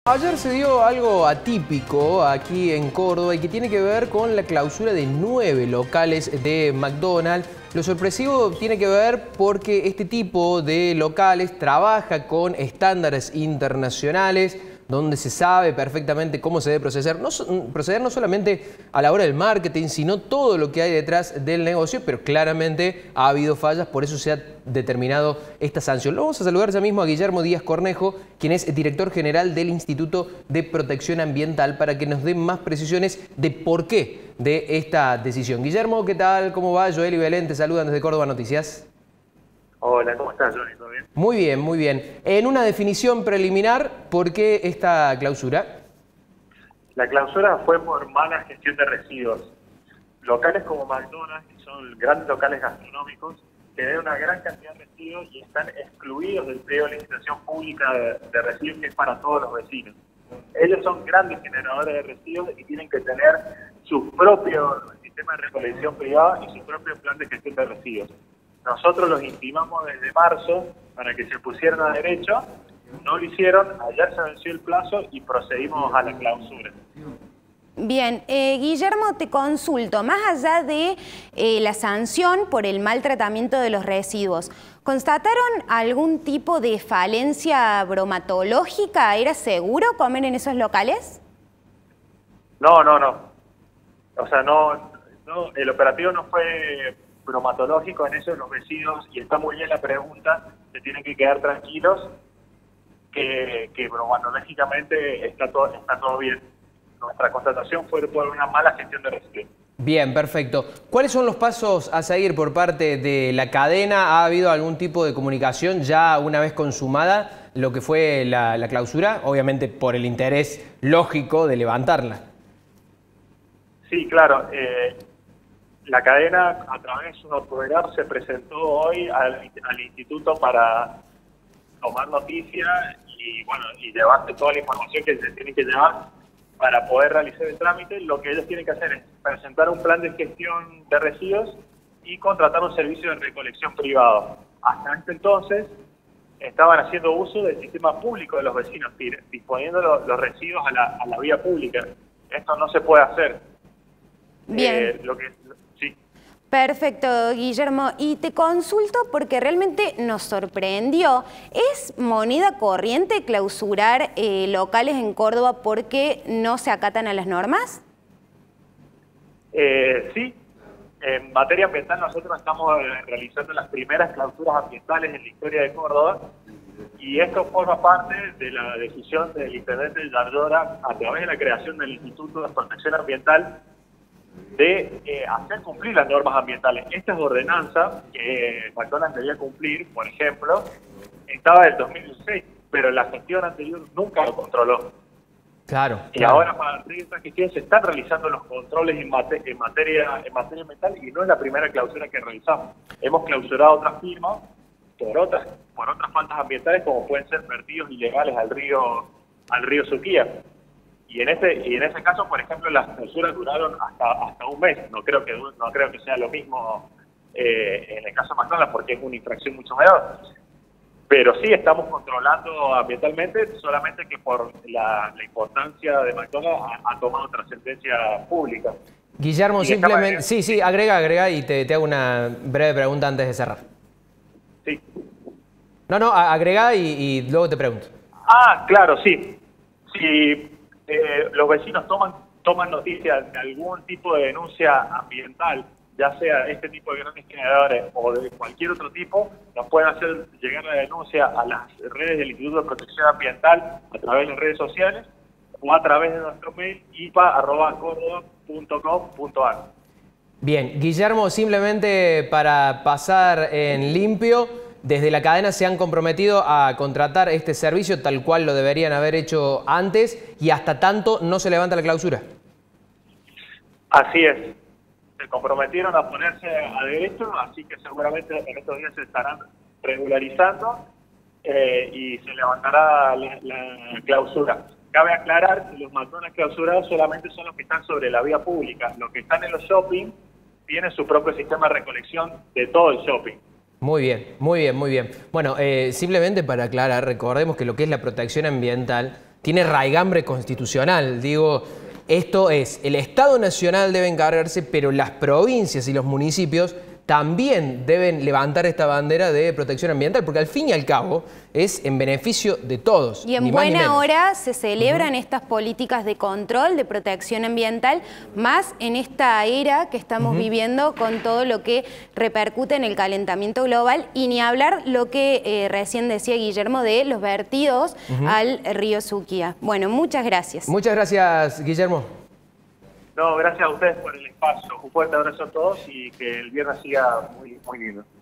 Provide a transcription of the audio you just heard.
Ayer se dio algo atípico aquí en Córdoba y que tiene que ver con la clausura de 9 locales de McDonald's. Lo sorpresivo tiene que ver porque este tipo de locales trabaja con estándares internacionales, donde se sabe perfectamente cómo se debe proceder no solamente a la hora del marketing, sino todo lo que hay detrás del negocio, pero claramente ha habido fallas, por eso se ha determinado esta sanción. Lo vamos a saludar ya mismo a Guillermo Díaz Cornejo, quien es director general del Instituto de Protección Ambiental, para que nos dé más precisiones de por qué de esta decisión. Guillermo, ¿qué tal? ¿Cómo va? Joel y Belén te saludan desde Córdoba Noticias. Hola, ¿cómo estás, Johnny? ¿Todo bien? Muy bien, muy bien. En una definición preliminar, ¿por qué esta clausura? La clausura fue por mala gestión de residuos. Locales como McDonald's, que son grandes locales gastronómicos, tienen una gran cantidad de residuos y están excluidos del periodo de licitación pública de residuos, que es para todos los vecinos. Ellos son grandes generadores de residuos y tienen que tener su propio sistema de recolección privada y su propio plan de gestión de residuos. Nosotros los intimamos desde marzo para que se pusieran a derecho, no lo hicieron, ayer se venció el plazo y procedimos a la clausura. Bien, Guillermo, te consulto, más allá de la sanción por el mal tratamiento de los residuos, ¿constataron algún tipo de falencia bromatológica? ¿Era seguro comer en esos locales? No. O sea, no, el operativo no fue bromatológico en eso de los vecinos, y está muy bien la pregunta, se tienen que quedar tranquilos que bromatológicamente está todo bien. Nuestra constatación fue por una mala gestión de residuos. Bien, perfecto. ¿Cuáles son los pasos a seguir por parte de la cadena? ¿Ha habido algún tipo de comunicación ya una vez consumada lo que fue la clausura? Obviamente por el interés lógico de levantarla. Sí, claro. La cadena, a través de un autoridad, se presentó hoy al instituto para tomar noticia y llevarse toda la información que se tiene que llevar para poder realizar el trámite. Lo que ellos tienen que hacer es presentar un plan de gestión de residuos y contratar un servicio de recolección privado. Hasta este entonces estaban haciendo uso del sistema público de los vecinos, disponiendo los residuos a la vía pública. Esto no se puede hacer. Bien. Sí. Perfecto, Guillermo. Y te consulto porque realmente nos sorprendió. ¿Es moneda corriente clausurar locales en Córdoba porque no se acatan a las normas? Sí. En materia ambiental nosotros estamos realizando las primeras clausuras ambientales en la historia de Córdoba, y esto forma parte de la decisión del intendente Yardora, a través de la creación del Instituto de Protección Ambiental, de hacer cumplir las normas ambientales. Estas ordenanzas que McDonald's debía cumplir, por ejemplo, estaba del 2016, pero la gestión anterior nunca lo controló. Claro. Y ahora, para esta gestión, se están realizando los controles en materia ambiental, y no es la primera clausura que realizamos. Hemos clausurado otras firmas por otras faltas ambientales, como pueden ser vertidos ilegales al río Suquía. Y en ese caso, por ejemplo, las clausuras duraron hasta un mes. No creo que sea lo mismo en el caso de McDonald's, porque es una infracción mucho mayor. Pero sí estamos controlando ambientalmente, solamente que por la importancia de McDonald's ha tomado trascendencia pública. Guillermo, simplemente... Sí, agrega y te hago una breve pregunta antes de cerrar. Sí. No, agrega y luego te pregunto. Ah, claro, sí. Si los vecinos toman noticia de algún tipo de denuncia ambiental, ya sea este tipo de grandes generadores o de cualquier otro tipo, nos pueden hacer llegar la denuncia a las redes del Instituto de Protección Ambiental a través de las redes sociales o a través de nuestro mail ipa@cordoba.com.ar. Bien, Guillermo, simplemente para pasar en limpio, desde la cadena se han comprometido a contratar este servicio tal cual lo deberían haber hecho antes, y hasta tanto no se levanta la clausura. Así es. Se comprometieron a ponerse a derecho, así que seguramente en estos días se estarán regularizando y se levantará la clausura. Cabe aclarar que los McDonald's clausurados solamente son los que están sobre la vía pública. Los que están en los shopping tienen su propio sistema de recolección de todo el shopping. Muy bien, muy bien, muy bien. Bueno, simplemente para aclarar, recordemos que lo que es la protección ambiental tiene raigambre constitucional. Digo, esto es, el Estado Nacional debe encargarse, pero las provincias y los municipios también deben levantar esta bandera de protección ambiental, porque al fin y al cabo es en beneficio de todos. Y en buena hora se celebran estas políticas de control, de protección ambiental, más en esta era que estamos viviendo con todo lo que repercute en el calentamiento global, y ni hablar lo que recién decía Guillermo de los vertidos al río Suquía. Bueno, muchas gracias. Muchas gracias, Guillermo. No, gracias a ustedes por el espacio. Un fuerte abrazo a todos y que el viernes siga muy lindo.